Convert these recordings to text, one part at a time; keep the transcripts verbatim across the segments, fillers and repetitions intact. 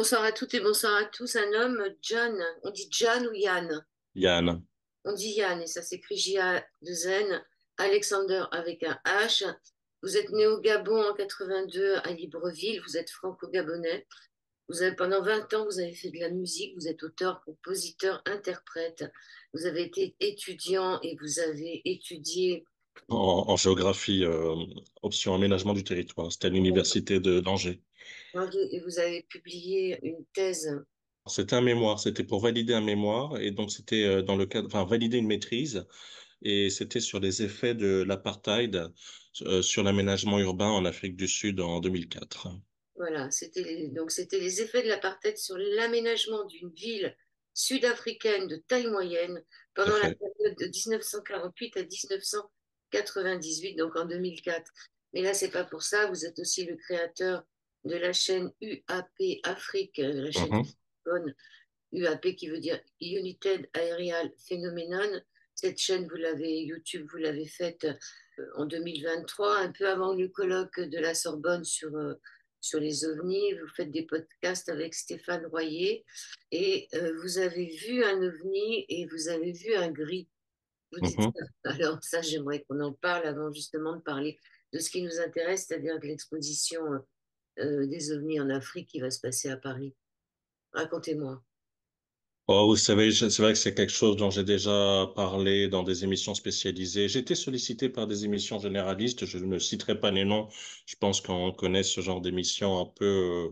Bonsoir à toutes et bonsoir à tous. Un homme, John, on dit John ou Yann? Yann. On dit Yann et ça s'écrit J A deux N. Alexander avec un H. Vous êtes né au Gabon en quatre-vingt-deux à Libreville. Vous êtes franco-gabonais. Vous avez, pendant vingt ans, vous avez fait de la musique. Vous êtes auteur, compositeur, interprète. Vous avez été étudiant et vous avez étudié En, en géographie, euh, option aménagement du territoire. C'était à l'université de d'Angers. et vous avez publié une thèse. C'était un mémoire, c'était pour valider un mémoire et donc c'était euh, dans le cadre, enfin valider une maîtrise et c'était sur les effets de l'apartheid euh, sur l'aménagement urbain en Afrique du Sud en deux mille quatre. Voilà, c'était les- donc c'était les effets de l'apartheid sur l'aménagement d'une ville sud-africaine de taille moyenne Tout à pendant la fait. période de mille neuf cent quarante-huit à mille neuf cent quatre-vingt-dix-huit, donc en deux mille quatre. Mais là, c'est pas pour ça. Vous êtes aussi le créateur de la chaîne U A P Afrique, euh, la chaîne Mhm. francophone. U A P qui veut dire United Aerial Phenomenon. Cette chaîne, vous l'avez, YouTube, vous l'avez faite euh, en deux mille vingt-trois, un peu avant le colloque de la Sorbonne sur, euh, sur les ovnis. Vous faites des podcasts avec Stéphane Royer et euh, vous avez vu un ovni et vous avez vu un gris. Vous dites Mhm. ça. Alors ça, j'aimerais qu'on en parle avant justement de parler de ce qui nous intéresse, c'est-à-dire de l'exposition euh, des ovnis en Afrique qui va se passer à Paris. Racontez-moi. Oh, vous savez, je- c'est vrai que c'est quelque chose dont j'ai déjà parlé dans des émissions spécialisées. J'ai été sollicité par des émissions généralistes. Je ne citerai pas les noms. Je pense qu'on connaît ce genre d'émissions un peu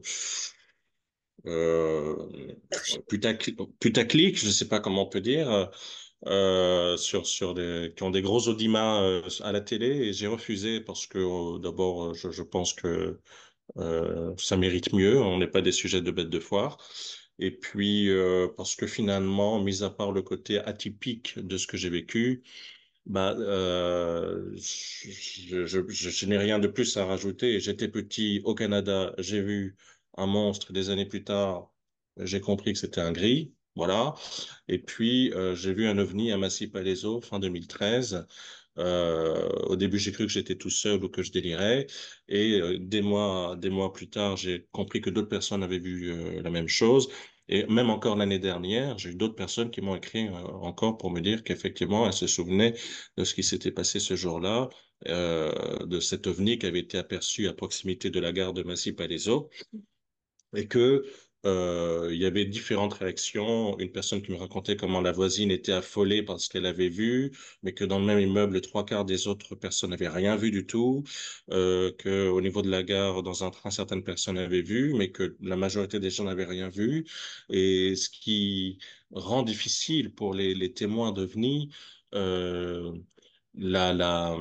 euh, putaclic, putaclic, je ne sais pas comment on peut dire, euh, sur sur des qui ont des gros audimat euh, à la télé et j'ai refusé parce que euh, d'abord euh, je, je pense que euh, ça mérite mieux. On n'est pas des sujets de bêtes de foire. Et puis euh, parce que finalement, mis à part le côté atypique de ce que j'ai vécu, bah euh, je, je, je, je n'ai rien de plus à rajouter. J'étais petit au Canada, j'ai vu un monstre des années plus tard, j'ai compris que c'était un gris. Voilà. Et puis, euh, j'ai vu un ovni à Massy-Palaiseau fin deux mille treize. Euh, au début, j'ai cru que j'étais tout seul ou que je délirais. Et euh, des mois, des mois plus tard, j'ai compris que d'autres personnes avaient vu euh, la même chose. Et même encore l'année dernière, j'ai eu d'autres personnes qui m'ont écrit euh, encore pour me dire qu'effectivement, elles se souvenaient de ce qui s'était passé ce jour-là, euh, de cet ovni qui avait été aperçu à proximité de la gare de Massy-Palaiseau et que euh, il y avait différentes réactions. Une personne qui me racontait comment la voisine était affolée parce qu'elle avait vu, mais que dans le même immeuble, trois quarts des autres personnes n'avaient rien vu du tout. Euh, que au niveau de la gare, dans un train, certaines personnes avaient vu, mais que la majorité des gens n'avaient rien vu. Et ce qui rend difficile pour les, les témoins d'OVNI, euh, la, la,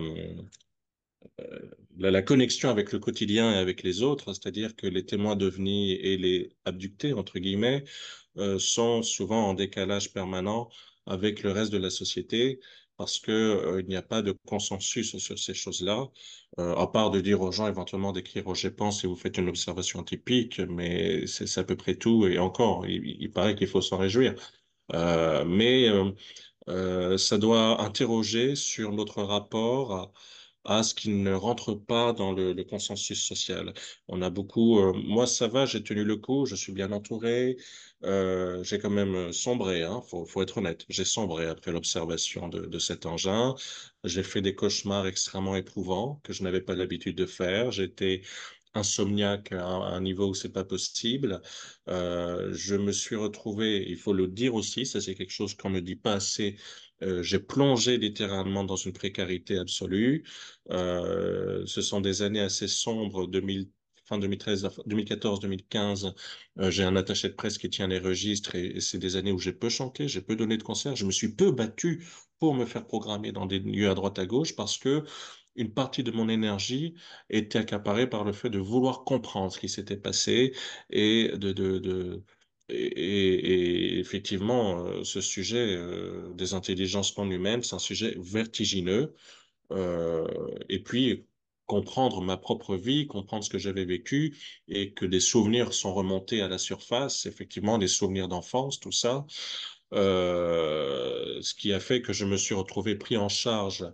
la, la connexion avec le quotidien et avec les autres, c'est-à-dire que les témoins devenus et les abductés, entre guillemets, euh, sont souvent en décalage permanent avec le reste de la société parce que euh, il n'y a pas de consensus sur ces choses-là, euh, à part de dire aux gens éventuellement d'écrire au G P E N S si vous faites une observation typique, mais c'est c'est à peu près tout et encore, il, il paraît qu'il faut s'en réjouir. Euh, mais euh, euh, ça doit interroger sur notre rapport à, à ce qui ne rentre pas dans le, le consensus social. On a beaucoup, euh, moi ça va, j'ai tenu le coup, je suis bien entouré, euh, j'ai quand même sombré, hein, faut, faut être honnête, j'ai sombré après l'observation de, de cet engin. J'ai fait des cauchemars extrêmement éprouvants que je n'avais pas l'habitude de faire. J'étais insomniaque à un à un niveau où c'est pas possible. Euh, je me suis retrouvé, il faut le dire aussi, ça c'est quelque chose qu'on ne dit pas assez. Euh, j'ai plongé littéralement dans une précarité absolue. Euh, ce sont des années assez sombres, deux mille, fin deux mille treize, deux mille quatorze, deux mille quinze. Euh, j'ai un attaché de presse qui tient les registres et, et c'est des années où j'ai peu chanté, j'ai peu donné de concerts. Je me suis peu battu pour me faire programmer dans des lieux à droite à gauche parce que une partie de mon énergie était accaparée par le fait de vouloir comprendre ce qui s'était passé et de, de, de et, et- et effectivement, euh, ce sujet euh, des intelligences non humaines, c'est un sujet vertigineux. Euh, et puis comprendre ma propre vie, comprendre ce que j'avais vécu et que des souvenirs sont remontés à la surface, effectivement, des souvenirs d'enfance, tout ça, euh, ce qui a fait que je me suis retrouvé pris en charge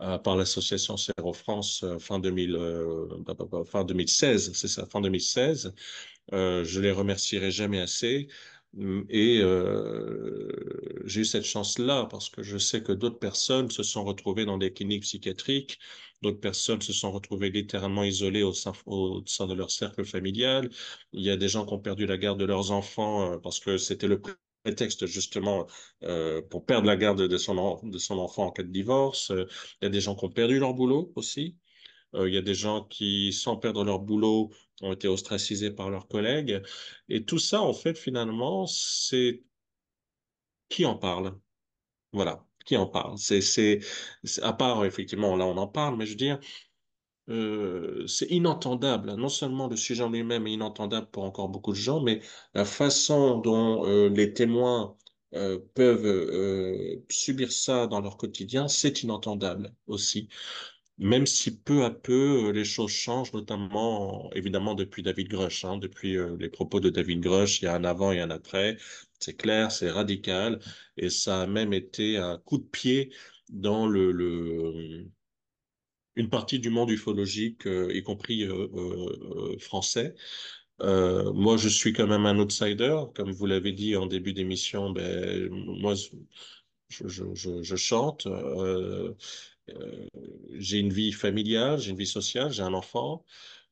euh, par l'association Sero France euh, fin deux mille, euh, bah, bah, bah, fin deux mille seize, c'est ça, fin deux mille seize. Euh, je les remercierai jamais assez. Mm, Et euh, j'ai eu cette chance-là parce que je sais que d'autres personnes se sont retrouvées dans des cliniques psychiatriques, d'autres personnes se sont retrouvées littéralement isolées au sein, au sein de leur cercle familial. Il y a des gens qui ont perdu la garde de leurs enfants euh, parce que c'était le prétexte justement euh, pour perdre la garde de son, en- de son enfant en cas de divorce. Euh, Il y a des gens qui ont perdu leur boulot aussi. Euh, il y a des gens qui, sans perdre leur boulot, ont été ostracisés par leurs collègues. Et tout ça, en fait, finalement, c'est qui en parle? Voilà, qui en parle? C'est, c'est, c'est- à part, effectivement, là, on en parle, mais je veux dire, euh, c'est inentendable. Non seulement le sujet en lui-même est inentendable pour encore beaucoup de gens, mais la façon dont euh, les témoins euh, peuvent euh, subir ça dans leur quotidien, c'est inentendable aussi. Même si peu à peu euh, les choses changent, notamment évidemment depuis David Grush, hein, depuis euh, les propos de David Grush, il y a un avant et un après. C'est clair, c'est radical, et ça a même été un coup de pied dans le, le une partie du monde ufologique, euh, y compris euh, euh, euh, français. Euh, moi, je suis quand même un outsider, comme vous l'avez dit en début d'émission. Ben moi, je, je, je, je chante. Euh, euh, j'ai une vie familiale, j'ai une vie sociale, j'ai un enfant.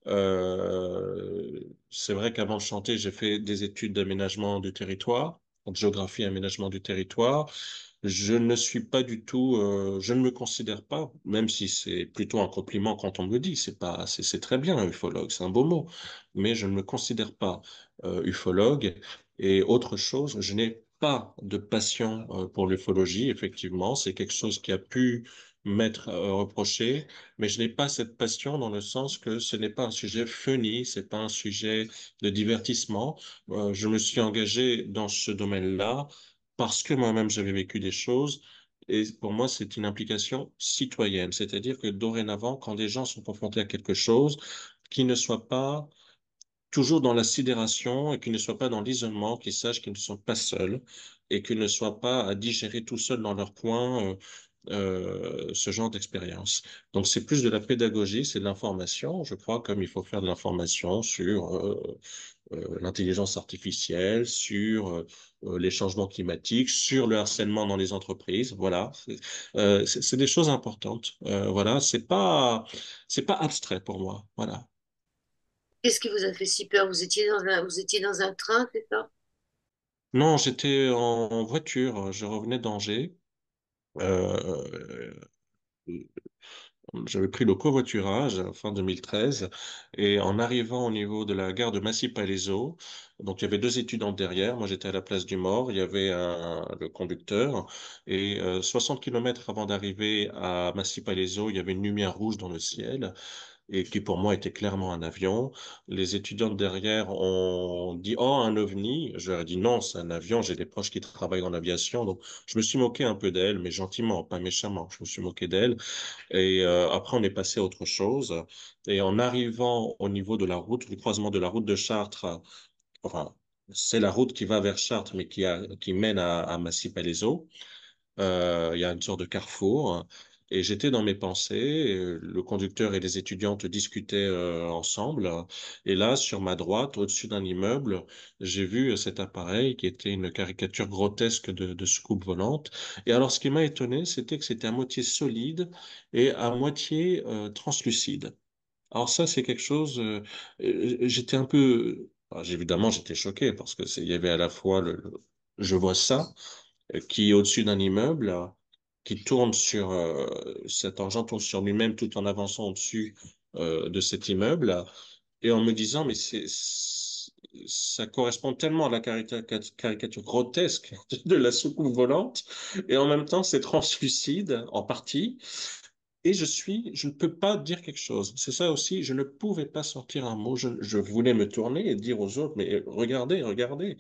Euh, c'est vrai qu'avant de chanter, j'ai fait des études d'aménagement du territoire, en géographie et aménagement du territoire. Je ne suis pas du tout, euh, je ne me considère pas, même si c'est plutôt un compliment quand on me le dit, c'est pas, c'est, c'est très bien, un ufologue, c'est un beau mot, mais je ne me considère pas euh, ufologue. Et autre chose, je n'ai pas de passion euh, pour l'ufologie, effectivement, c'est quelque chose qui a pu m'être euh, reproché, mais je n'ai pas cette passion dans le sens que ce n'est pas un sujet funny, c'est pas un sujet de divertissement. Euh, je me suis engagé dans ce domaine-là parce que moi-même j'avais vécu des choses. Et pour moi, c'est une implication citoyenne. C'est-à-dire que dorénavant, quand des gens sont confrontés à quelque chose, qu'ils ne soient pas toujours dans la sidération et qu'ils ne soient pas dans l'isolement, qu'ils sachent qu'ils ne sont pas seuls et qu'ils ne soient pas à digérer tout seuls dans leur coin euh, euh, ce genre d'expérience. Donc c'est plus de la pédagogie, c'est de l'information, je crois, comme il faut faire de l'information sur euh, euh, l'intelligence artificielle, sur euh, euh, les changements climatiques, sur le harcèlement dans les entreprises. Voilà, c'est euh, c'est- c'est des choses importantes. Euh, voilà, c'est pas c'est pas abstrait pour moi. Voilà. Qu'est-ce qui vous a fait si peur? Vous étiez dans un, vous étiez dans un train, c'est ça? Non, j'étais en voiture, je revenais d'Angers. Euh, J'avais pris le covoiturage fin deux mille treize et en arrivant au niveau de la gare de Massy-Palaiseau, donc il y avait deux étudiants derrière, moi j'étais à la place du mort, il y avait un, le conducteur et euh, soixante kilomètres avant d'arriver à Massy-Palaiseau, il y avait une lumière rouge dans le ciel et qui pour moi était clairement un avion. Les étudiants derrière ont dit oh un ovni, je leur ai dit non c'est un avion, j'ai des proches qui travaillent dans l'aviation donc je me suis moqué un peu d'elle mais gentiment, pas méchamment, je me suis moqué d'elle. Et euh, après, on est passé à autre chose. Et en arrivant au niveau de la route, du croisement de la route de Chartres, enfin, c'est la route qui va vers Chartres, mais qui, a, qui mène à, à Massy-Palaiseau. Euh, il y a une sorte de carrefour. Et j'étais dans mes pensées. euh, Le conducteur et les étudiantes discutaient euh, ensemble. Et là, sur ma droite, au-dessus d'un immeuble, j'ai vu euh, cet appareil qui était une caricature grotesque de, de soucoupe volante. Et alors, ce qui m'a étonné, c'était que c'était à moitié solide et à moitié euh, translucide. Alors ça, c'est quelque chose. Euh, euh, j'étais un peu. Alors, évidemment, j'étais choqué parce que c'est, il y avait à la fois le, le- je vois ça euh, qui est au-dessus d'un immeuble, euh, qui tourne sur, euh, cet engin tourne sur lui-même tout en avançant au-dessus euh, de cet immeuble, et en me disant, mais c'est, c'est- ça correspond tellement à la caricature, caricature grotesque de la soucoupe volante, et en même temps, c'est translucide en partie, et je suis, je ne peux pas dire quelque chose. C'est ça aussi, je ne pouvais pas sortir un mot, je, je voulais me tourner et dire aux autres, mais regardez, regardez,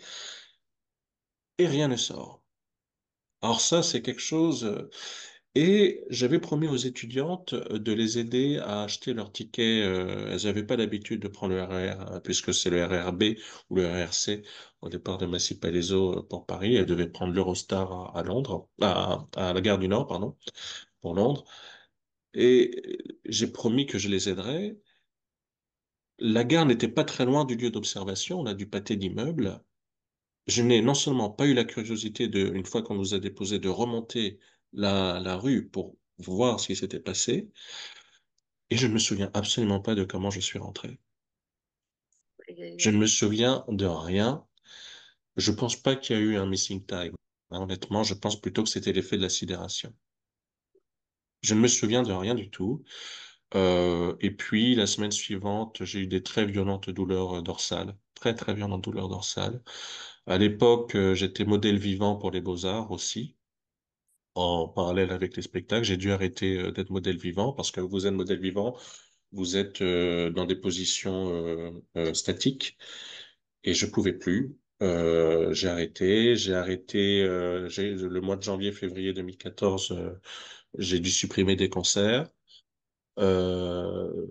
et rien ne sort. Alors ça, c'est quelque chose. euh, Et j'avais promis aux étudiantes euh, de les aider à acheter leurs tickets. euh, Elles n'avaient pas l'habitude de prendre le R E R, euh, puisque c'est le R R B ou le R R C au départ de Massy-Palaiseau euh, pour Paris. Elles devaient prendre l'Eurostar à, à Londres, à, à la gare du Nord, pardon, pour Londres. et j'ai promis que je les aiderais. La gare n'était pas très loin du lieu d'observation, on a du pâté d'immeubles. Je n'ai non seulement pas eu la curiosité de, une fois qu'on nous a déposé, de remonter la, la rue pour voir ce qui s'était passé, et je ne me souviens absolument pas de comment je suis rentré. Aïe, aïe, Je aïe. ne me souviens de rien. Je pense pas qu'il y a eu un missing time. Hein, honnêtement, je pense plutôt que c'était l'effet de la sidération. Je ne me souviens de rien du tout. Euh, et puis, la semaine suivante, j'ai eu des très violentes douleurs euh, dorsales. Très, très violentes douleurs dorsales. À l'époque, euh, j'étais modèle vivant pour les Beaux-Arts aussi, en parallèle avec les spectacles. J'ai dû arrêter euh, d'être modèle vivant parce que vous êtes modèle vivant, vous êtes euh, dans des positions euh, euh, statiques et je pouvais plus. Euh, j'ai arrêté, j'ai arrêté euh, j'ai, le mois de janvier, février deux mille quatorze, euh, j'ai dû supprimer des concerts. Euh,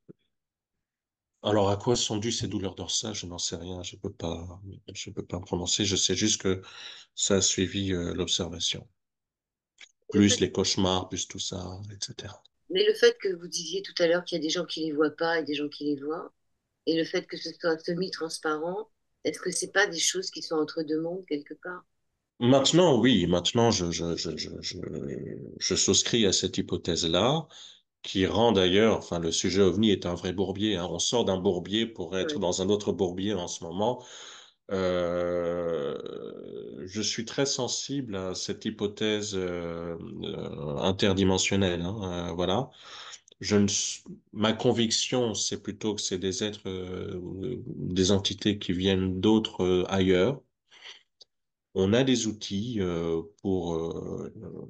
alors à quoi sont dues ces douleurs dorsales? Je n'en sais rien, je peux pas, je peux pas me prononcer. Je sais juste que ça a suivi euh, l'observation, Le plus fait- les cauchemars, plus tout ça, et cetera. mais le fait que vous disiez tout à l'heure qu'il y a des gens qui les voient pas et des gens qui les voient, et le fait que ce soit semi-transparent, est-ce que c'est pas des choses qui sont entre deux mondes quelque part? Maintenant, oui, maintenant, je, je, je, je, je, je souscris à cette hypothèse-là, qui rend d'ailleurs, enfin, le sujet OVNI est un vrai bourbier, hein. On sort d'un bourbier pour être Ouais. dans un autre bourbier en ce moment. Euh, je suis très sensible à cette hypothèse euh, euh, interdimensionnelle, hein, euh, voilà. Je ne, s- Ma conviction, c'est plutôt que c'est des êtres, euh, des entités qui viennent d'autres euh, ailleurs. On a des outils euh, pour, euh,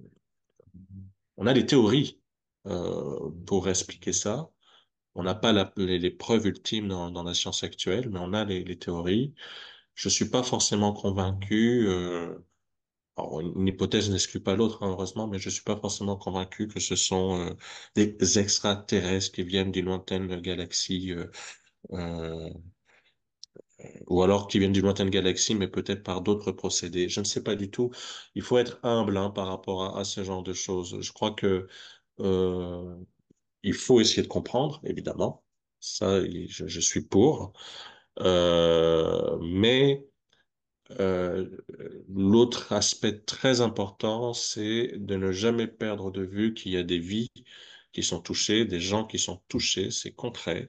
on a des théories euh, pour expliquer ça. On n'a pas la- les, les preuves ultimes dans, dans la science actuelle, mais on a les, les théories. Je suis pas forcément convaincu. Euh, alors, une hypothèse n'exclut pas l'autre, hein, heureusement, mais je suis pas forcément convaincu que ce sont euh, des extraterrestres qui viennent d'une lointaine galaxie, euh, euh, ou alors qui viennent d'une lointaine galaxie, mais peut-être par d'autres procédés. Je ne sais pas du tout. Il faut être humble, hein, par rapport à, à ce genre de choses. Je crois que euh, il faut essayer de comprendre, évidemment. Ça, il- je, je suis pour. Euh, mais euh, l'autre aspect très important, c'est de ne jamais perdre de vue qu'il y a des vies qui sont touchées, des gens qui sont touchés, c'est concret,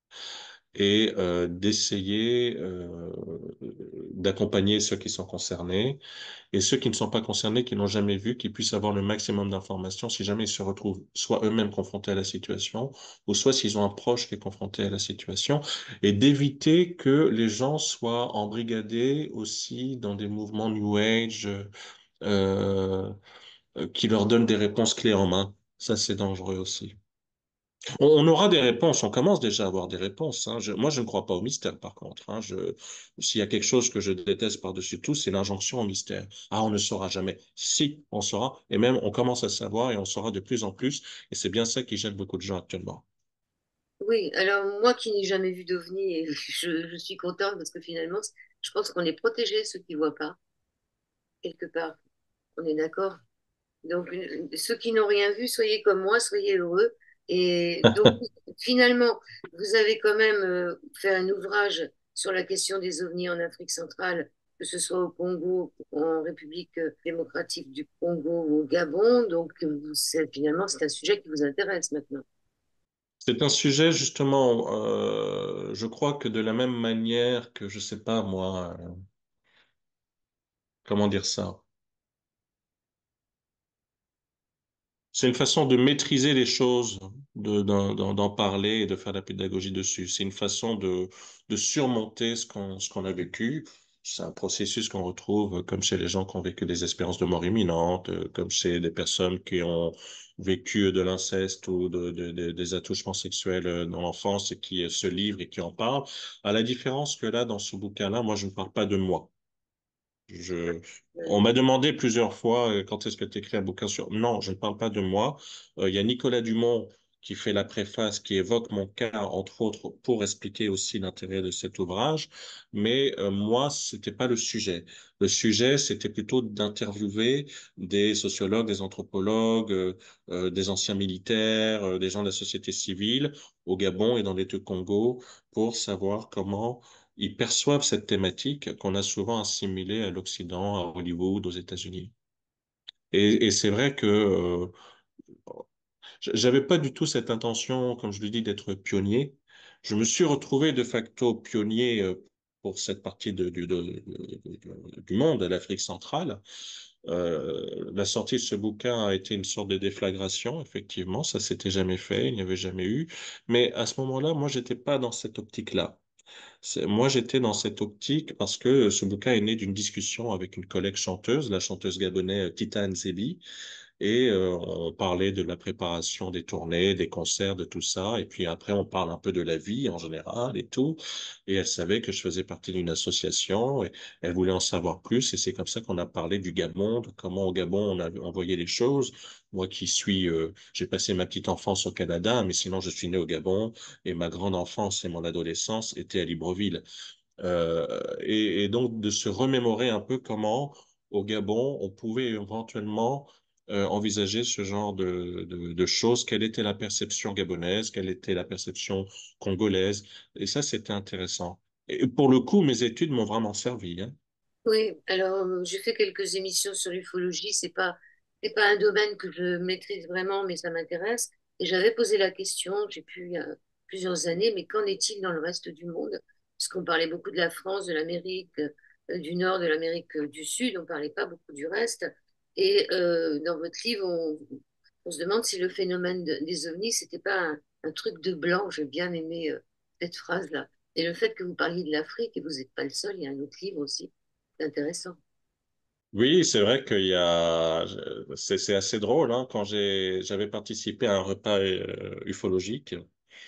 et euh, d'essayer euh, d'accompagner ceux qui sont concernés et ceux qui ne sont pas concernés, qui n'ont jamais vu, qui puissent avoir le maximum d'informations si jamais ils se retrouvent soit eux-mêmes confrontés à la situation, ou soit s'ils ont un proche qui est confronté à la situation, et d'éviter que les gens soient embrigadés aussi dans des mouvements New Age euh, euh, qui leur donnent des réponses clés en main. Ça, c'est dangereux aussi. On, on aura des réponses, on commence déjà à avoir des réponses, hein. Je- moi, je ne crois pas au mystère, par contre, hein. Je, s'il y a quelque chose que je déteste par-dessus tout, c'est l'injonction au mystère. Ah, on ne saura jamais. Si, on saura, et même on commence à savoir et on saura de plus en plus, et c'est bien ça qui gêne beaucoup de gens actuellement. Oui, alors moi qui n'ai jamais vu d'OVNI, et je, je suis contente parce que finalement, je pense qu'on est protégés, ceux qui ne voient pas, quelque part. On est d'accord? Donc, euh, ceux qui n'ont rien vu, soyez comme moi, soyez heureux. Et donc, finalement, vous avez quand même euh, fait un ouvrage sur la question des ovnis en Afrique centrale, que ce soit au Congo, en République euh, démocratique du Congo ou au Gabon. Donc, vous, c'est- finalement, c'est un sujet qui vous intéresse maintenant. C'est un sujet, justement, euh, je crois que de la même manière que, je sais pas, moi, euh, comment dire ça? C'est une façon de maîtriser les choses, de, d'en, d'en d'en parler et de faire de la pédagogie dessus. C'est une façon de, de surmonter ce qu'on, ce qu'on a vécu. C'est un processus qu'on retrouve comme chez les gens qui ont vécu des expériences de mort imminente, euh, comme chez des personnes qui ont vécu de l'inceste ou de, de- de- des attouchements sexuels euh, dans l'enfance et qui euh, se livrent et qui en parlent. À la différence que là, dans ce bouquin-là, moi, je ne parle pas de moi. Je, on Euh, m'a demandé plusieurs fois euh, quand est-ce que tu écris un bouquin sur... Non, je ne parle pas de moi. Euh, Il y a Nicolas Dumont qui fait la préface, qui évoque mon cas, entre autres, pour expliquer aussi l'intérêt de cet ouvrage. Mais euh, moi, c'était pas le sujet. Le sujet, c'était plutôt d'interviewer des sociologues, des anthropologues, euh, euh, des anciens militaires, euh, des gens de la société civile au Gabon et dans les deux Congo pour savoir comment ils perçoivent cette thématique qu'on a souvent assimilée à l'Occident, à Hollywood, aux États-Unis. Et, et c'est vrai que euh, j'avais pas du tout cette intention, comme je le dis, d'être pionnier. Je me suis retrouvé de facto pionnier euh, pour cette partie de, du, de- de- du monde, l'Afrique centrale. Euh, la sortie de ce bouquin a été une sorte de déflagration, effectivement, ça s'était jamais fait, il n'y avait jamais eu. Mais à ce moment-là, moi, j'étais pas dans cette optique-là. C'est- Moi, j'étais dans cette optique parce que ce bouquin est né d'une discussion avec une collègue chanteuse, la chanteuse gabonaise Tita Nzebi, et euh, on parlait de la préparation des tournées, des concerts, de tout ça. Et puis après, on parle un peu de la vie en général et tout. Et elle savait que je faisais partie d'une association et elle voulait en savoir plus. Et c'est comme ça qu'on a parlé du Gabon, de comment au Gabon on a envoyé les choses. Moi qui suis, euh, j'ai passé ma petite enfance au Canada, mais sinon je suis né au Gabon et ma grande enfance et mon adolescence étaient à Libreville. Euh, et, et donc de se remémorer un peu comment au Gabon on pouvait éventuellement euh, envisager ce genre de, de, de choses, quelle était la perception gabonaise, quelle était la perception congolaise, et ça c'était intéressant. Et pour le coup, mes études m'ont vraiment servi, hein. Oui, alors euh, j'ai fait quelques émissions sur l'ufologie. C'est pas, c'est pas un domaine que je maîtrise vraiment, mais ça m'intéresse. Et j'avais posé la question, j'ai pu il y a plusieurs années, mais qu'en est-il dans le reste du monde? Parce qu'on parlait beaucoup de la France, de l'Amérique euh, du Nord, de l'Amérique euh, du Sud, on parlait pas beaucoup du reste. Et euh, dans votre livre, on, on se demande si le phénomène de- des ovnis, c'était pas un, un truc de blanc. J'ai bien aimé euh, cette phrase-là. Et le fait que vous parliez de l'Afrique, et vous n'êtes pas le seul, il y a un autre livre aussi c'est intéressant. Oui, c'est vrai qu'il y a, c'est c'est assez drôle, hein, quand j'ai j'avais participé à un repas euh, ufologique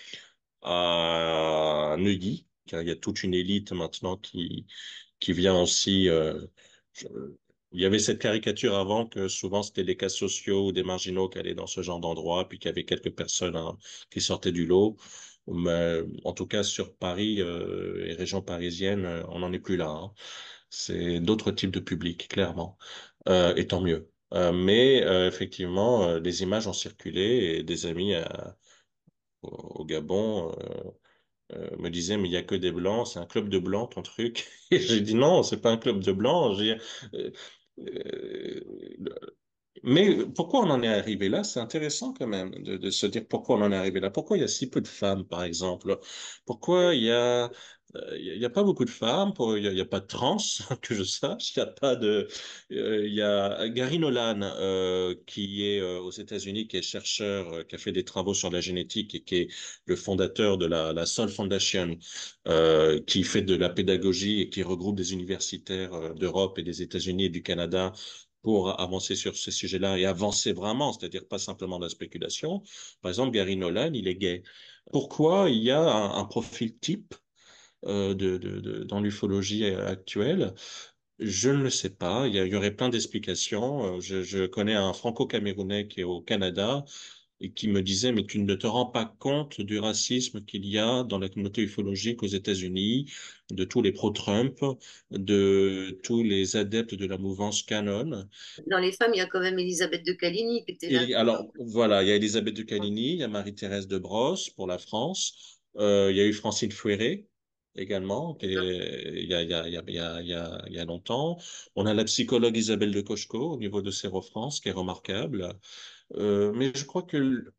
à Neuilly, car il y a toute une élite maintenant qui qui vient aussi. Euh, je- il y avait cette caricature avant que souvent c'était des cas sociaux ou des marginaux qui allaient dans ce genre d'endroit, puis qu'il y avait quelques personnes hein, qui sortaient du lot. Mais en tout cas sur Paris euh, et région parisienne, euh, on n'en est plus là, hein. C'est d'autres types de publics, clairement, euh, et tant mieux. Euh, mais euh, effectivement, euh, les images ont circulé et des amis à- au, au Gabon euh, euh, me disait, mais il y a que des blancs, c'est un club de blancs, ton truc. Et j'ai dit, non, c'est pas un club de blancs. J'ai, euh, euh, mais pourquoi on en est arrivé là? C'est intéressant quand même de, de se dire pourquoi on en est arrivé là. Pourquoi il y a si peu de femmes, par exemple? Pourquoi il y a, euh, il y a il y a pas beaucoup de femmes? Pour, il y a, il y a pas de trans, que je sache. Il y a pas de, euh, il y a Gary Nolan, euh, qui est euh, aux États-Unis, qui est chercheur, euh, qui a fait des travaux sur la génétique et qui est le fondateur de la, la Soul Foundation, euh, qui fait de la pédagogie et qui regroupe des universitaires euh, d'Europe et des États-Unis et du Canada pour avancer sur ces sujets-là et avancer vraiment, c'est-à-dire pas simplement de la spéculation. Par exemple, Gary Nolan, il est gay. Pourquoi il y a un, un profil type euh, de, de, de, dans l'ufologie actuelle? Je ne le sais pas. Il y, a- il y aurait plein d'explications. Euh, Je, je connais un Franco-Camerounais qui est au Canada et qui me disait, mais tu ne te rends pas compte du racisme qu'il y a dans la communauté ufologique aux États-Unis, de tous les pro-Trump, de tous les adeptes de la mouvance Canon. Dans les femmes, il y a quand même Elisabeth de Caligny qui était là. Et alors, voilà, il y a Elisabeth de Caligny, il y a Marie-Thérèse de Brosse pour la France, euh, il y a eu Francine Fouéré également, qui est- il y a, il y a, il y a, il y a, il y a il y a longtemps. On a la psychologue Isabelle de Cocheco au niveau de Séro-France, qui est remarquable. Euh, mais je crois que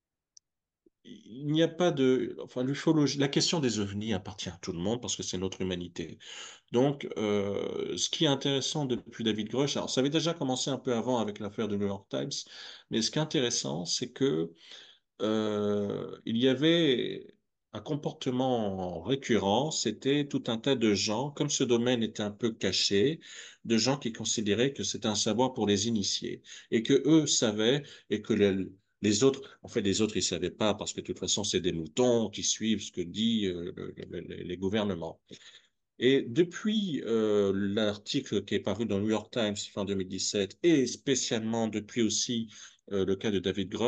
il n'y a pas de, enfin, l'ufologie, la question des ovnis appartient à tout le monde parce que c'est notre humanité. Donc, euh, ce qui est intéressant depuis David Grush, alors ça avait déjà commencé un peu avant avec l'affaire du New York Times, mais ce qui est intéressant, c'est que euh, il y avait un comportement récurrent, c'était tout un tas de gens, comme ce domaine était un peu caché, de gens qui considéraient que c'était un savoir pour les initiés et que eux savaient et que les, les autres, en fait, les autres, ils savaient pas parce que de toute façon, c'est des moutons qui suivent ce que disent euh, le- le- le- les gouvernements. Et depuis euh, l'article qui est paru dans le New York Times fin deux mille dix-sept et spécialement depuis aussi euh, le cas de David Grush,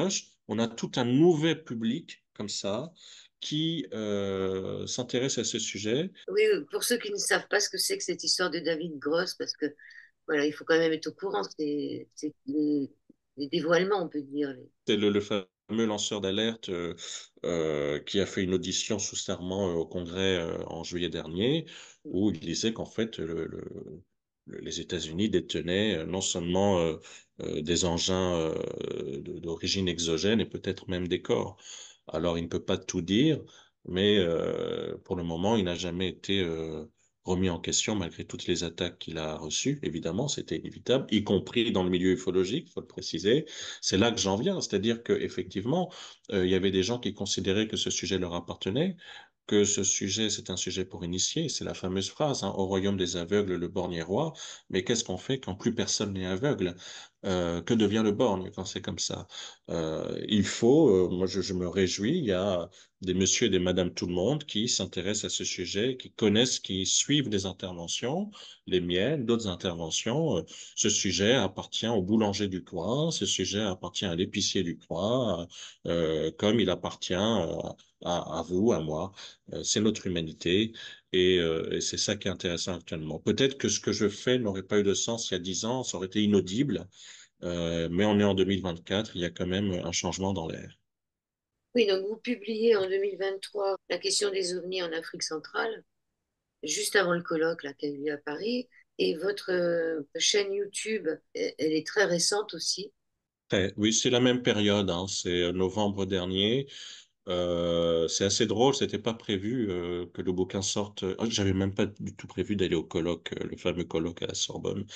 on a tout un nouvel public comme ça qui euh, s'intéresse à ce sujet. Oui, pour ceux qui ne savent pas ce que c'est que cette histoire de David Gross, parce que voilà, il faut quand même être au courant, c'est c'est les, les dévoilements, on peut dire. C'est le, le fameux lanceur d'alerte euh, euh, qui a fait une audition sous serment euh, au Congrès euh, en juillet dernier, où il disait qu'en fait, le, le- le- les États-Unis détenaient euh, non seulement euh, euh, des engins euh, de- d'origine exogène et peut-être même des corps. Alors, il ne peut pas tout dire, mais euh, pour le moment, il n'a jamais été euh, remis en question malgré toutes les attaques qu'il a reçues. Évidemment, c'était inévitable, y compris dans le milieu ufologique, faut le préciser. C'est là que j'en viens, c'est-à-dire que effectivement, euh, il y avait des gens qui considéraient que ce sujet leur appartenait, que ce sujet, c'est un sujet pour initier. C'est la fameuse phrase, hein, au royaume des aveugles, le borgne est roi. Mais qu'est-ce qu'on fait quand plus personne n'est aveugle? Euh, que devient le borgne quand c'est comme ça? Euh, il faut, euh, moi je, je me réjouis, il y a des messieurs et des madame tout le monde qui s'intéressent à ce sujet, qui connaissent, qui suivent des interventions, les miennes, d'autres interventions. Euh, Ce sujet appartient au boulanger du coin, ce sujet appartient à l'épicier du coin, euh, comme il appartient euh, à, à vous, à moi. Euh, c'est notre humanité et, euh, et c'est ça qui est intéressant actuellement. Peut-être que ce que je fais n'aurait pas eu de sens il y a dix ans, ça aurait été inaudible, euh, mais on est en deux mille vingt-quatre, il y a quand même un changement dans l'air. Oui, donc vous publiez en deux mille vingt-trois la question des ovnis en Afrique centrale, juste avant le colloque là, qui a eu lieu à Paris. Et votre euh, chaîne YouTube, elle elle est très récente aussi. Après, oui, c'est la même période, hein, c'est euh, novembre dernier. Euh, c'est assez drôle, c'était pas prévu euh, que le bouquin sorte. Oh, j'avais même pas du tout prévu d'aller au colloque, euh, le fameux colloque à la Sorbonne.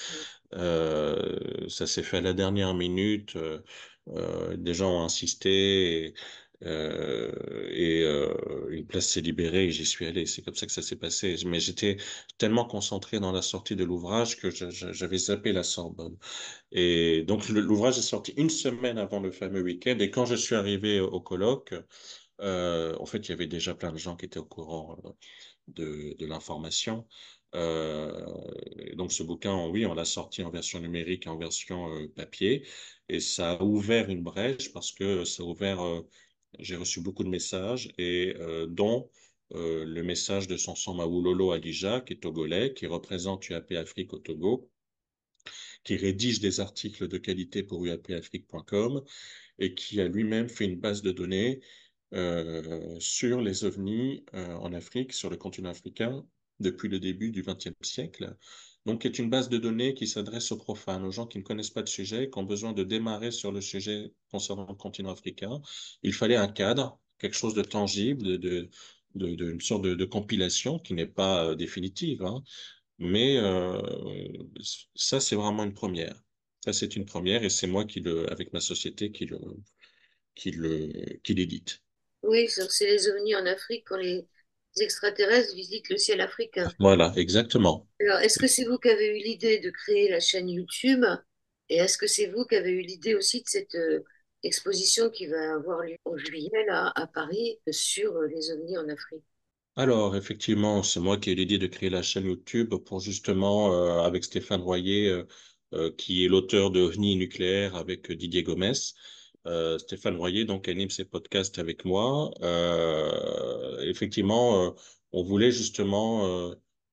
Euh, ça s'est fait à la dernière minute. Euh, euh, des gens ont insisté et, euh, et euh, une place s'est libérée et j'y suis allé. C'est comme ça que ça s'est passé. Mais j'étais tellement concentré dans la sortie de l'ouvrage que je- je- j'avais zappé la Sorbonne. Et donc le- l'ouvrage est sorti une semaine avant le fameux week-end. Et quand je suis arrivé au colloque, euh, en fait, il y avait déjà plein de gens qui étaient au courant euh, de, de l'information. Euh, et donc ce bouquin, oui, on l'a sorti en version numérique et en version euh, papier. Et ça a ouvert une brèche parce que ça a ouvert, euh, j'ai reçu beaucoup de messages et euh, dont euh, le message de Samson Maoulolo Adija, qui est togolais, qui représente U A P Afrique au Togo, qui rédige des articles de qualité pour U A P Afrique point com et qui a lui-même fait une base de données euh, sur les ovnis euh, en Afrique, sur le continent africain, depuis le début du vingtième siècle. Donc, qui est une base de données qui s'adresse aux profanes, aux gens qui ne connaissent pas de sujet, qui ont besoin de démarrer sur le sujet concernant le continent africain. Il fallait un cadre, quelque chose de tangible, de, de, de, de une sorte de, de compilation qui n'est pas euh, définitive, hein, mais euh, ça, c'est vraiment une première. Ça, c'est une première et c'est moi qui le, avec ma société, qui le, qui le, qui l'édite. Oui, sur- c'est les ovnis en Afrique quand les extraterrestres visitent le ciel africain. Voilà, exactement. Alors, est-ce que c'est vous qui avez eu l'idée de créer la chaîne YouTube? Et est-ce que c'est vous qui avez eu l'idée aussi de cette euh, exposition qui va avoir lieu en juillet là, à Paris sur euh, les ovnis en Afrique? Alors, effectivement, c'est moi qui ai l'idée de créer la chaîne YouTube pour justement, euh, avec Stéphane Royer, euh, euh, qui est l'auteur de OVNI nucléaire avec Didier Gomes. Euh, Stéphane Royer, donc, anime ses podcasts avec moi. Euh, effectivement, euh, on voulait justement euh,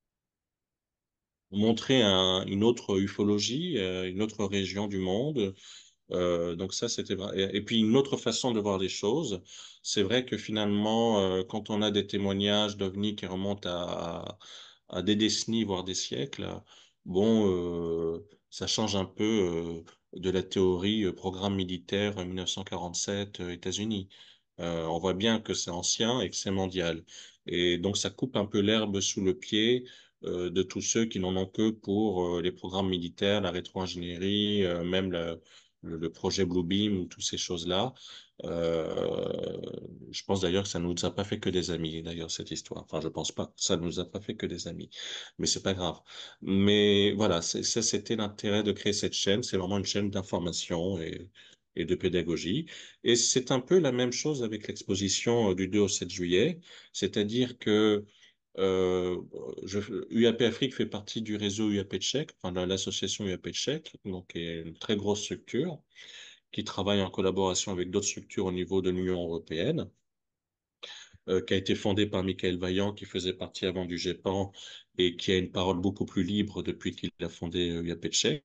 montrer un- une autre ufologie, euh, une autre région du monde. Euh, donc ça, c'était vrai. Et, et puis une autre façon de voir les choses. C'est vrai que finalement, euh, quand on a des témoignages d'ovnis qui remontent à, à des décennies, voire des siècles, bon, euh, ça change un peu euh, de la théorie euh, programme militaire euh, mille neuf cent quarante-sept euh, États-Unis. Euh, on voit bien que c'est ancien et que c'est mondial. Et donc ça coupe un peu l'herbe sous le pied euh, de tous ceux qui n'en ont que pour euh, les programmes militaires, la rétro-ingénierie, euh, même la le, le projet Bluebeam ou toutes ces choses-là. Euh, je pense d'ailleurs que ça ne nous a pas fait que des amis, d'ailleurs, cette histoire. Enfin, je pense pas. Ça ne nous a pas fait que des amis. Mais c'est pas grave. Mais voilà, c'est- ça, c'était l'intérêt de créer cette chaîne. C'est vraiment une chaîne d'information et, et de pédagogie. Et c'est un peu la même chose avec l'exposition euh, du deux au sept juillet. C'est-à-dire que euh, je, U A P Afrique fait partie du réseau U A P Tchèque, enfin de l'association U A P Tchèque, donc qui est une très grosse structure qui travaille en collaboration avec d'autres structures au niveau de l'Union européenne, euh, qui a été fondée par Michael Vaillant, qui faisait partie avant du GEPAN et qui a une parole beaucoup plus libre depuis qu'il a fondé euh, U A P Tchèque.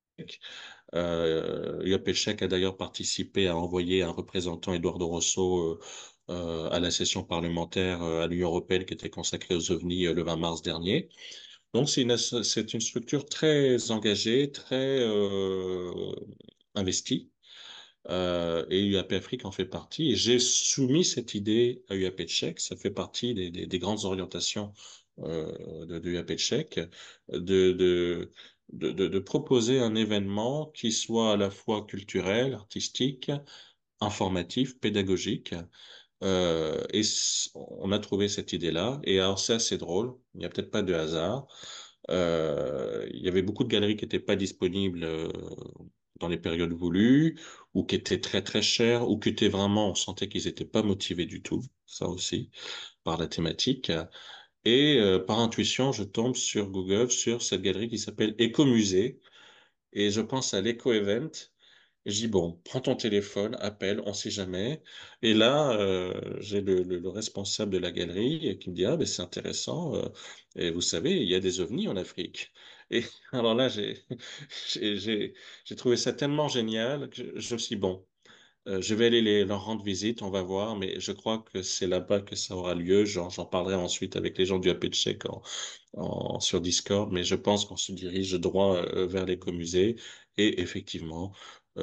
Euh, U A P Tchèque a d'ailleurs participé à envoyer un représentant, Eduardo Rosso, euh, euh, à la session parlementaire euh, à l'Union européenne qui était consacrée aux ovnis euh, le vingt mars dernier. Donc c'est une, asso- c'est une structure très engagée, très euh, investie. Euh, et U A P Afrique en fait partie. Et j'ai soumis cette idée à U A P Tchèque. Ça fait partie des, des, des grandes orientations euh, de, de U A P Tchèque, de, de, de, de, de proposer un événement qui soit à la fois culturel, artistique, informatif, pédagogique. Euh, et c- on a trouvé cette idée-là. Et alors c'est assez drôle. Il n'y a peut-être pas de hasard. Euh, il y avait beaucoup de galeries qui n'étaient pas disponibles euh, dans les périodes voulues, ou qui étaient très très chères, ou qui étaient vraiment, on sentait qu'ils n'étaient pas motivés du tout, ça aussi, par la thématique. Et euh, par intuition, je tombe sur Google sur cette galerie qui s'appelle Écomusée, et je pense à l'Eco-Event. Je dis, bon, prends ton téléphone, appelle, on sait jamais. Et là, euh, j'ai le, le, le responsable de la galerie qui me dit, ah, ben, c'est intéressant. euh, et vous savez, il y a des ovnis en Afrique. Et alors là, j'ai, j'ai, j'ai j'ai trouvé ça tellement génial que je, je me suis dit, bon, euh, je vais aller les, leur rendre visite, on va voir, mais je crois que c'est là-bas que ça aura lieu. J'en, j'en parlerai ensuite avec les gens du A P Check en, en, sur Discord, mais je pense qu'on se dirige droit euh, vers l'écomusée. Et effectivement,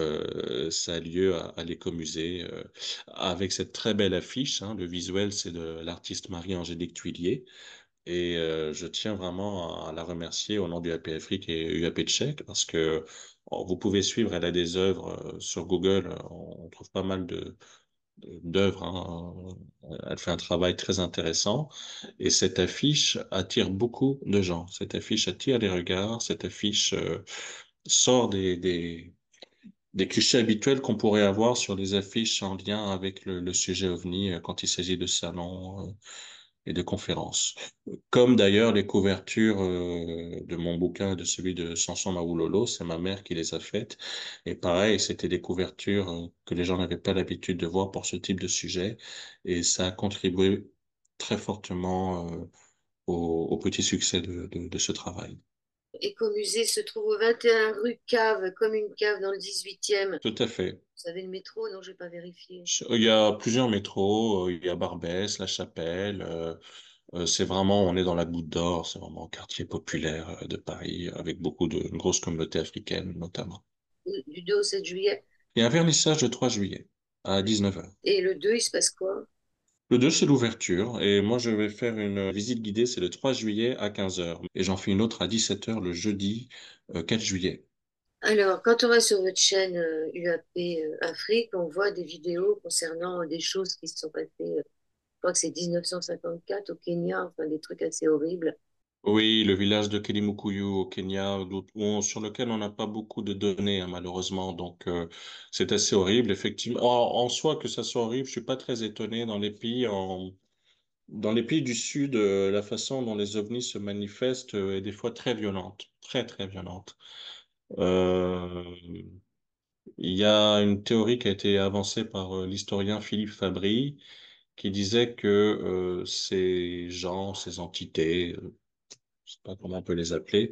euh, ça a lieu à, à l'écomusée euh, avec cette très belle affiche. Hein. Le visuel, c'est de l'artiste Marie-Angélique Tuillier. Et euh, je tiens vraiment à, à la remercier au nom du A P Afrique et U A P Tchèque parce que oh, vous pouvez suivre, elle a des œuvres euh, sur Google, on, on trouve pas mal de de- d'œuvres. Hein. Elle fait un travail très intéressant et cette affiche attire beaucoup de gens. Cette affiche attire les regards, cette affiche euh, sort des, des, des clichés habituels qu'on pourrait avoir sur les affiches en lien avec le, le sujet OVNI euh, quand il s'agit de salons euh, et de conférences. Comme d'ailleurs les couvertures euh, de mon bouquin, de celui de Samson Maoulolo, c'est ma mère qui les a faites. Et pareil, c'était des couvertures euh, que les gens n'avaient pas l'habitude de voir pour ce type de sujet. Et ça a contribué très fortement euh, au, au petit succès de, de, de ce travail. Écomusée se trouve au vingt et un rue Cave, comme une cave dans le dix-huitième. Tout à fait. Vous savez le métro? Non, je n'ai pas vérifié. Il y a plusieurs métros, euh, il y a Barbès, La Chapelle. euh, euh, c'est vraiment, on est dans la Goutte d'Or, c'est vraiment un quartier populaire euh, de Paris, avec beaucoup de, une grosse communauté africaine notamment. Du deux au sept juillet. Il y a un vernissage le trois juillet à dix-neuf heures. Et le deux, il se passe quoi? Le deux, c'est l'ouverture. Et moi, je vais faire une visite guidée, c'est le trois juillet à quinze heures. Et j'en fais une autre à dix-sept heures le jeudi euh, quatre juillet. Alors, quand on va sur votre chaîne euh, U A P euh, Afrique, on voit des vidéos concernant euh, des choses qui se sont passées, euh, je crois que c'est mille neuf cent cinquante-quatre au Kenya, enfin des trucs assez horribles. Oui, le village de Kelimukuyu au Kenya, d'où- où on- sur lequel on n'a pas beaucoup de données, hein, malheureusement. Donc, euh, c'est assez horrible, effectivement. En, en soi, que ça soit horrible, je suis pas très étonné dans les pays en, dans les pays du Sud, euh, la façon dont les ovnis se manifestent euh, est des fois très violente, très très violente. Euh, il y a une théorie qui a été avancée par euh, l'historien Philippe Fabry qui disait que euh, ces gens, ces entités, euh, je sais pas comment on peut les appeler,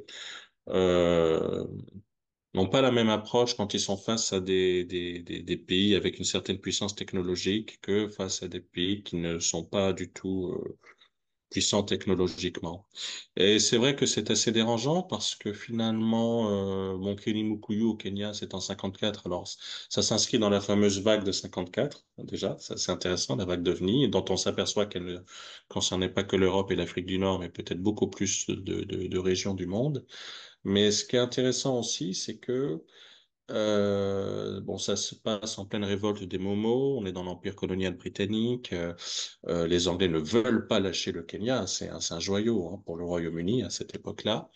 euh, n'ont pas la même approche quand ils sont face à des, des, des, des pays avec une certaine puissance technologique que face à des pays qui ne sont pas du tout euh, puissants technologiquement. Et c'est vrai que c'est assez dérangeant parce que finalement, euh, bon, Mukuyu au Kenya, c'est en cinquante-quatre. Alors, ça s'inscrit dans la fameuse vague de cinquante-quatre, déjà. Ça, c'est intéressant, la vague d'OVNI, dont on s'aperçoit qu'elle ne concernait pas que l'Europe et l'Afrique du Nord, mais peut-être beaucoup plus de, de, de régions du monde. Mais ce qui est intéressant aussi, c'est que euh, bon, ça se passe en pleine révolte des Momos. On est dans l'empire colonial britannique. Euh, euh, les Anglais ne veulent pas lâcher le Kenya. C'est un, c'est un joyau hein, pour le Royaume-Uni à cette époque-là.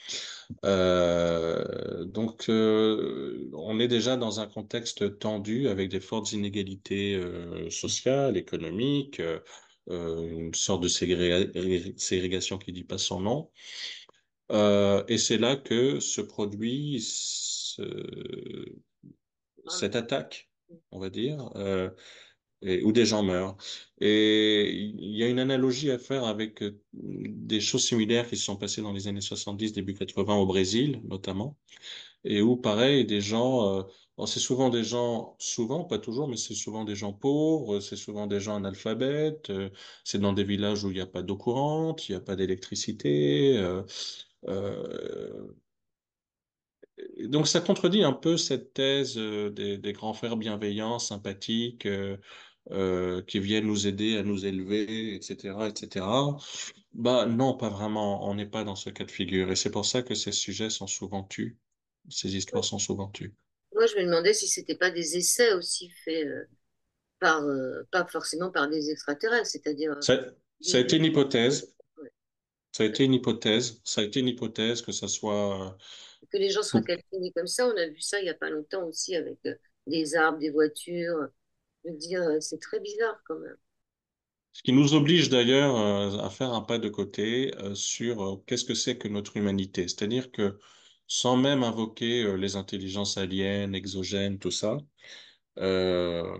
Euh, donc, euh, on est déjà dans un contexte tendu avec des fortes inégalités euh, sociales, économiques, euh, euh, une sorte de ségréga- ségrégation qui dit pas son nom. Euh, et c'est là que se produit ce- Un, cette attaque. on va dire. Euh, et- où des gens meurent. Et il y a une analogie à faire avec euh, des choses similaires qui se sont passées dans les années soixante-dix, début quatre-vingts au Brésil, notamment, et où, pareil, des gens, euh, bon, c'est souvent des gens, souvent, pas toujours, mais c'est souvent des gens pauvres, c'est souvent des gens analphabètes, euh, c'est dans des villages où il n'y a pas d'eau courante, il n'y a pas d'électricité, euh, euh, et donc ça contredit un peu cette thèse euh, des, des grands frères bienveillants, sympathiques, euh, euh, qui viennent nous aider à nous élever, et cetera, et cetera. Bah non, pas vraiment. On n'est pas dans ce cas de figure. Et c'est pour ça que ces sujets sont souvent tus. Ces histoires sont souvent tues. Moi, je me demandais si c'était pas des essais aussi faits euh, par, euh, pas forcément par des extraterrestres, c'est-à-dire euh, Ça, ça a des été une humains. hypothèse. Ouais. Ça a été une hypothèse. Ça a été une hypothèse que ça soit. Que les gens soient euh, calculés comme ça, on a vu ça il n'y a pas longtemps aussi avec euh, des arbres, des voitures. Je veux dire, euh, c'est très bizarre quand même. Ce qui nous oblige d'ailleurs euh, à faire un pas de côté euh, sur euh, qu'est-ce que c'est que notre humanité. C'est-à-dire que sans même invoquer euh, les intelligences aliens, exogènes, tout ça, euh,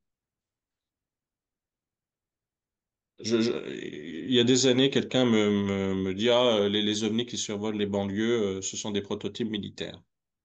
je, je- il y a des années, quelqu'un me, me, me dit, ah, euh, les, les ovnis qui survolent les banlieues, euh, ce sont des prototypes militaires.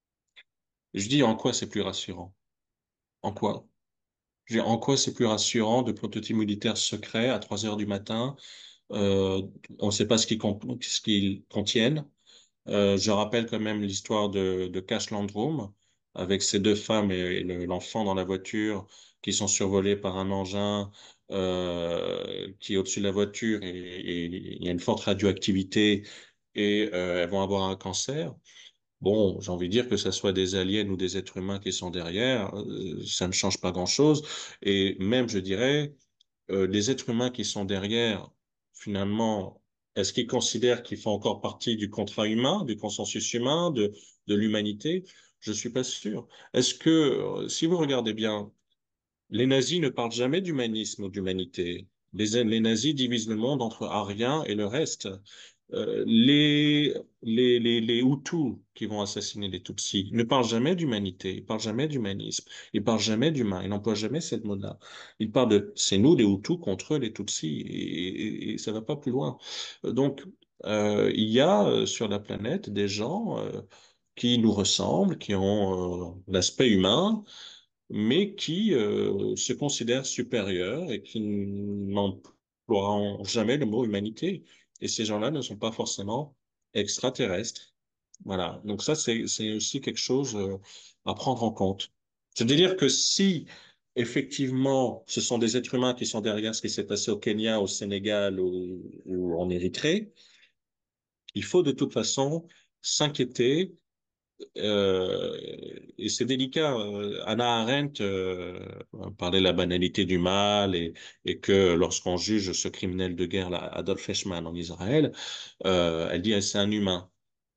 Je dis, en quoi c'est plus rassurant? En quoi? Je dis, en quoi c'est plus rassurant de prototypes militaires secrets à trois heures du matin? Euh, on ne sait pas ce qu'ils con- ce qu'ils contiennent. Euh, je rappelle quand même l'histoire de, de Cash Landrum avec ces deux femmes et, et le- l'enfant dans la voiture qui sont survolés par un engin euh, qui est au-dessus de la voiture et, et il y a une forte radioactivité et euh, elles vont avoir un cancer. Bon, j'ai envie de dire que ce soit des aliens ou des êtres humains qui sont derrière, euh, ça ne change pas grand-chose. Et même, je dirais, euh, les êtres humains qui sont derrière, finalement, est-ce qu'ils considèrent qu'ils font encore partie du contrat humain, du consensus humain, de, de l'humanité? Je suis pas sûr. Est-ce que, euh, si vous regardez bien, les nazis ne parlent jamais d'humanisme ou d'humanité. Les, les nazis divisent le monde entre Aryens et le reste. Euh, les, les, les, les Hutus qui vont assassiner les Tutsis ne parlent jamais d'humanité, ils parlent jamais d'humanisme, ils parlent jamais d'humain, ils n'emploient jamais cette mot-là. Ils parlent de c'est nous les Hutus contre eux les Tutsis et, et, et ça va pas plus loin. Donc, euh, il y a euh, sur la planète des gens euh, qui nous ressemblent, qui ont euh, l'aspect humain, mais qui euh, se considèrent supérieurs et qui n'emploieront jamais le mot humanité. Et ces gens-là ne sont pas forcément extraterrestres. Voilà. Donc ça, c'est, c'est aussi quelque chose euh, à prendre en compte. C'est-à-dire que si effectivement ce sont des êtres humains qui sont derrière ce qui s'est passé au Kenya, au Sénégal ou, ou en Érythrée, il faut de toute façon s'inquiéter euh, et c'est délicat. euh, Hannah Arendt euh, parlait de la banalité du mal et, et que lorsqu'on juge ce criminel de guerre, là, Adolf Eichmann en Israël, euh, elle dit c'est un humain.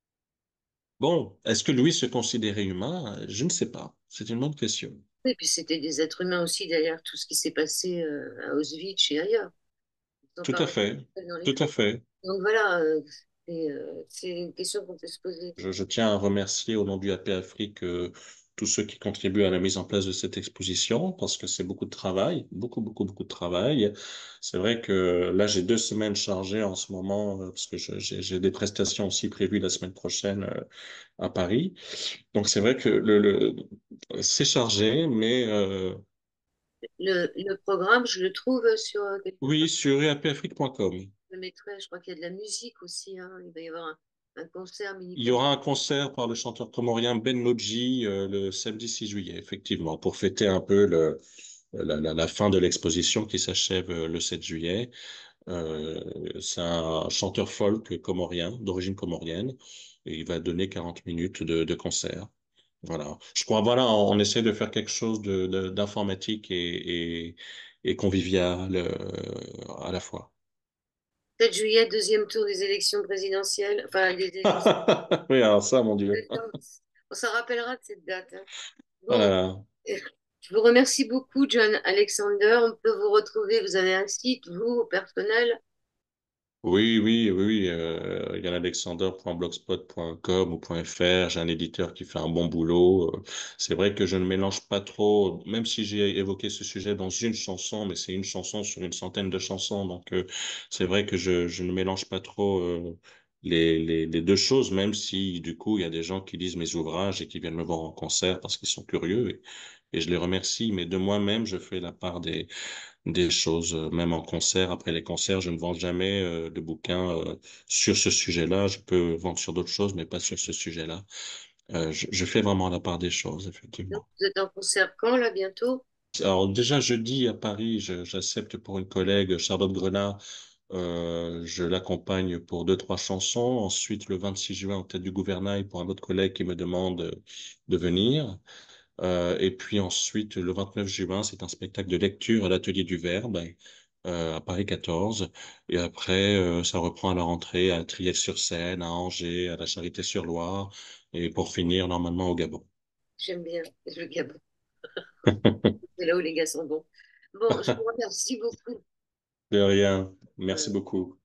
Bon, est-ce que lui se considérait humain? Je ne sais pas. C'est une bonne question. Et puis c'était des êtres humains aussi derrière tout ce qui s'est passé euh, à Auschwitz et ailleurs. Ils en Tout à parlent fait. dans les Tout à films. fait. Donc voilà, euh, c'est euh, c'est une question qu'on peut se poser. Je, je tiens à remercier au nom du A P Afrique euh, tous ceux qui contribuent à la mise en place de cette exposition parce que c'est beaucoup de travail, beaucoup, beaucoup, beaucoup de travail. C'est vrai que là, j'ai deux semaines chargées en ce moment euh, parce que je- j'ai j'ai des prestations aussi prévues la semaine prochaine euh, à Paris. Donc c'est vrai que le, le, c'est chargé, mais euh, Le, le programme, je le trouve sur euh, quelque part. oui, sur u a p afrique point com. Je le mettrai, je crois qu'il y a de la musique aussi, hein. Il va y avoir un, un concert mini Il y aura un concert par le chanteur comorien Ben Lodji euh, le samedi six juillet, effectivement, pour fêter un peu le la, la- la fin de l'exposition qui s'achève euh, le sept juillet. Euh, c'est un chanteur folk comorien, d'origine comorienne, et il va donner quarante minutes de, de concert. Voilà. Je crois, voilà, on, on essaie de faire quelque chose de, de- d'informatique et, et, et convivial euh, à la fois. sept juillet, deuxième tour des élections présidentielles, enfin des élections. Oui, alors ça, mon Dieu. On s'en rappellera de cette date, hein. Bon, Voilà. je vous remercie beaucoup, John Alexander. On peut vous retrouver, vous avez un site, vous, au personnel. Oui, oui, oui, oui, euh, yann alexander point blogspot point com ou .fr, j'ai un éditeur qui fait un bon boulot. Euh, C'est vrai que je ne mélange pas trop, même si j'ai évoqué ce sujet dans une chanson, mais c'est une chanson sur une centaine de chansons, donc euh, c'est vrai que je, je ne mélange pas trop euh, les, les, les deux choses, même si du coup il y a des gens qui lisent mes ouvrages et qui viennent me voir en concert parce qu'ils sont curieux et, et je les remercie, mais de moi-même je fais la part des des choses, euh, même en concert. Après les concerts, je ne vends jamais euh, de bouquins euh, sur ce sujet-là. Je peux vendre sur d'autres choses, mais pas sur ce sujet-là. Euh, je, je fais vraiment la part des choses, Donc, effectivement. vous êtes en concert quand, là, bientôt? Alors déjà jeudi à Paris, je- j'accepte pour une collègue Charlotte Grenat. Euh, je l'accompagne pour deux, trois chansons. Ensuite, le vingt-six juin, en tête du gouvernail, pour un autre collègue qui me demande euh, de venir. Euh, et puis ensuite, le vingt-neuf juin, c'est un spectacle de lecture à l'Atelier du Verbe euh, à Paris quatorze. Et après, euh, ça reprend à la rentrée à Triel-sur-Seine, à Angers, à la Charité-sur-Loire. Et pour finir, normalement au Gabon. J'aime bien le Gabon. C'est là où les gars sont bons. Bon, je vous remercie beaucoup. De rien. Merci Euh, beaucoup.